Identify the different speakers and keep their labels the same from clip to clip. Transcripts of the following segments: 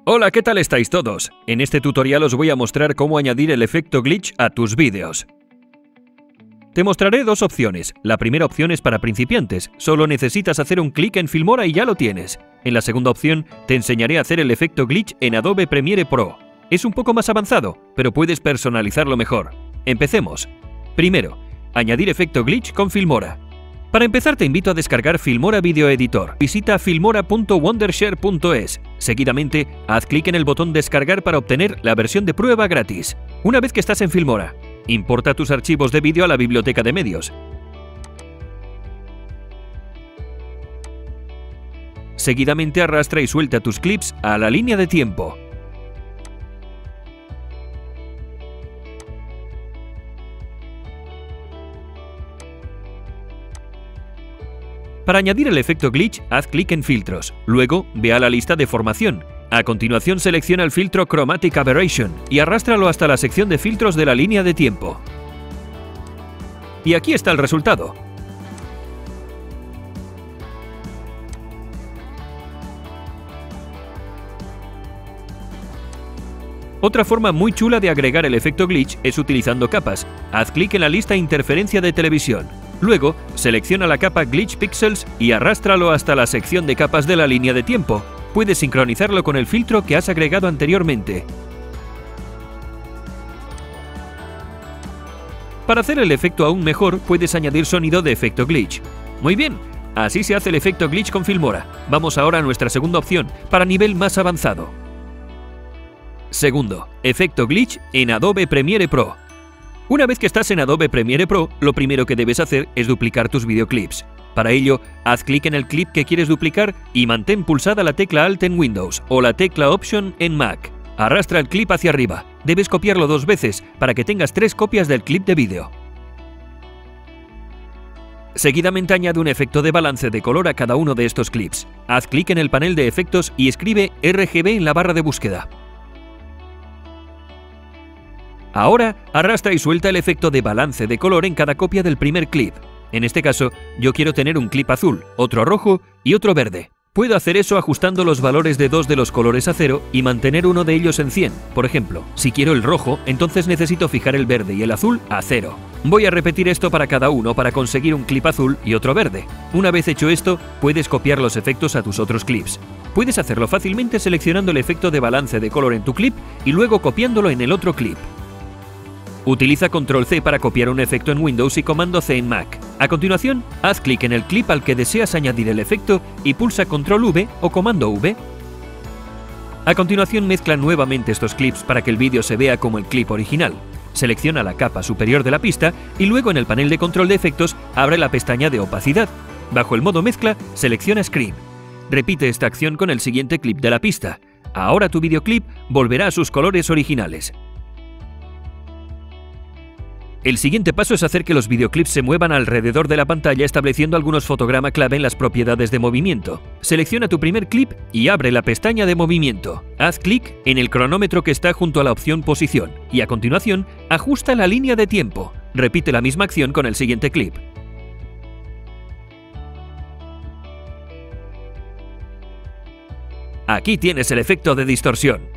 Speaker 1: Hola, ¿qué tal estáis todos? En este tutorial os voy a mostrar cómo añadir el efecto glitch a tus vídeos. Te mostraré dos opciones. La primera opción es para principiantes, solo necesitas hacer un clic en Filmora y ya lo tienes. En la segunda opción te enseñaré a hacer el efecto glitch en Adobe Premiere Pro. Es un poco más avanzado, pero puedes personalizarlo mejor. Empecemos. Primero, añadir efecto glitch con Filmora. Para empezar te invito a descargar Filmora Video Editor. Visita filmora.wondershare.es. Seguidamente, haz clic en el botón Descargar para obtener la versión de prueba gratis. Una vez que estás en Filmora, importa tus archivos de vídeo a la biblioteca de medios. Seguidamente arrastra y suelta tus clips a la línea de tiempo. Para añadir el efecto glitch, haz clic en Filtros. Luego, ve a la lista de formación. A continuación, selecciona el filtro Chromatic Aberration y arrástralo hasta la sección de filtros de la línea de tiempo. Y aquí está el resultado. Otra forma muy chula de agregar el efecto glitch es utilizando capas. Haz clic en la lista Interferencia de televisión. Luego, selecciona la capa Glitch Pixels y arrástralo hasta la sección de capas de la línea de tiempo. Puedes sincronizarlo con el filtro que has agregado anteriormente. Para hacer el efecto aún mejor, puedes añadir sonido de efecto glitch. Muy bien, así se hace el efecto glitch con Filmora. Vamos ahora a nuestra segunda opción, para nivel más avanzado. Segundo, efecto glitch en Adobe Premiere Pro. Una vez que estás en Adobe Premiere Pro, lo primero que debes hacer es duplicar tus videoclips. Para ello, haz clic en el clip que quieres duplicar y mantén pulsada la tecla Alt en Windows o la tecla Option en Mac. Arrastra el clip hacia arriba. Debes copiarlo 2 veces para que tengas 3 copias del clip de vídeo. Seguidamente añade un efecto de balance de color a cada uno de estos clips. Haz clic en el panel de efectos y escribe RGB en la barra de búsqueda. Ahora, arrastra y suelta el efecto de balance de color en cada copia del primer clip. En este caso, yo quiero tener un clip azul, otro rojo y otro verde. Puedo hacer eso ajustando los valores de 2 de los colores a 0 y mantener uno de ellos en 100. Por ejemplo, si quiero el rojo, entonces necesito fijar el verde y el azul a 0. Voy a repetir esto para cada uno para conseguir un clip azul y otro verde. Una vez hecho esto, puedes copiar los efectos a tus otros clips. Puedes hacerlo fácilmente seleccionando el efecto de balance de color en tu clip y luego copiándolo en el otro clip. Utiliza Control C para copiar un efecto en Windows y Comando C en Mac. A continuación, haz clic en el clip al que deseas añadir el efecto y pulsa Control V o Comando V. A continuación, mezcla nuevamente estos clips para que el vídeo se vea como el clip original. Selecciona la capa superior de la pista y luego en el panel de control de efectos abre la pestaña de opacidad. Bajo el modo mezcla, selecciona Screen. Repite esta acción con el siguiente clip de la pista. Ahora tu videoclip volverá a sus colores originales. El siguiente paso es hacer que los videoclips se muevan alrededor de la pantalla estableciendo algunos fotogramas clave en las propiedades de movimiento. Selecciona tu primer clip y abre la pestaña de movimiento. Haz clic en el cronómetro que está junto a la opción Posición y a continuación ajusta la línea de tiempo. Repite la misma acción con el siguiente clip. Aquí tienes el efecto de distorsión.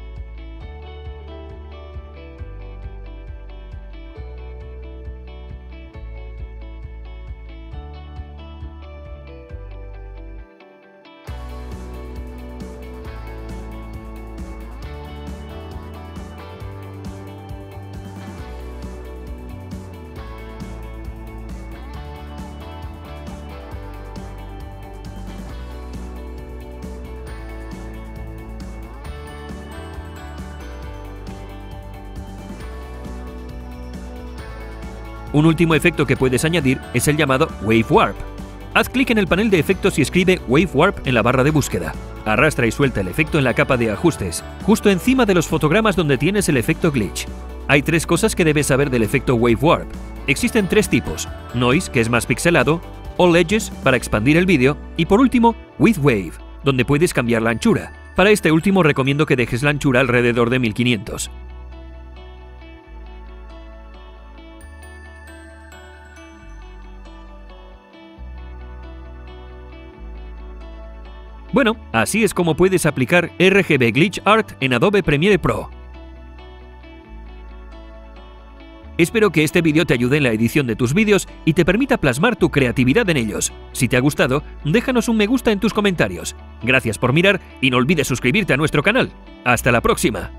Speaker 1: Un último efecto que puedes añadir es el llamado Wave Warp. Haz clic en el panel de efectos y escribe Wave Warp en la barra de búsqueda. Arrastra y suelta el efecto en la capa de ajustes, justo encima de los fotogramas donde tienes el efecto glitch. Hay 3 cosas que debes saber del efecto Wave Warp. Existen 3 tipos: Noise, que es más pixelado, All Edges, para expandir el vídeo, y por último, With Wave, donde puedes cambiar la anchura. Para este último recomiendo que dejes la anchura alrededor de 1500. Bueno, así es como puedes aplicar RGB Glitch Art en Adobe Premiere Pro. Espero que este vídeo te ayude en la edición de tus vídeos y te permita plasmar tu creatividad en ellos. Si te ha gustado, déjanos un me gusta en tus comentarios. Gracias por mirar y no olvides suscribirte a nuestro canal. ¡Hasta la próxima!